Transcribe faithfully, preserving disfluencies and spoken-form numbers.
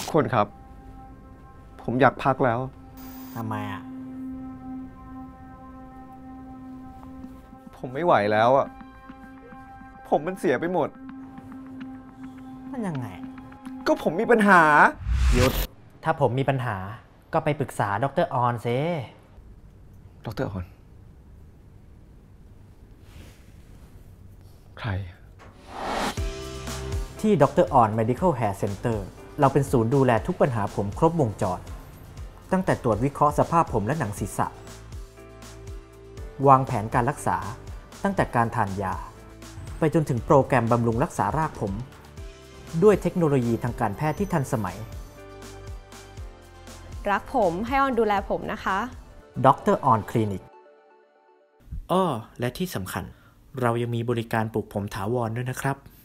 คนครับผมอยากพักแล้วทำไมอ่ะผมไม่ไหวแล้วอ่ะผมมันเสียไปหมดมันยังไงก็ผมมีปัญหาหยุดถ้าผมมีปัญหาก็ไปปรึกษาดร.ออนซิดร.ออนใครที่ดร.ออน Medical Hair Center เราเป็นศูนย์ดูแลทุกปัญหาผมครบวงจรตั้งแต่ตรวจวิเคราะห์สภาพผมและหนังศีรษะวางแผนการรักษาตั้งแต่การทานยาไปจนถึงโปรแกรมบำรุงรักษารากผมด้วยเทคโนโลยีทางการแพทย์ที่ทันสมัยรักผมให้ออนดูแลผมนะคะดร.ออนคลินิกอ้อและที่สำคัญเรายังมีบริการปลูกผมถาวรด้วยนะครับ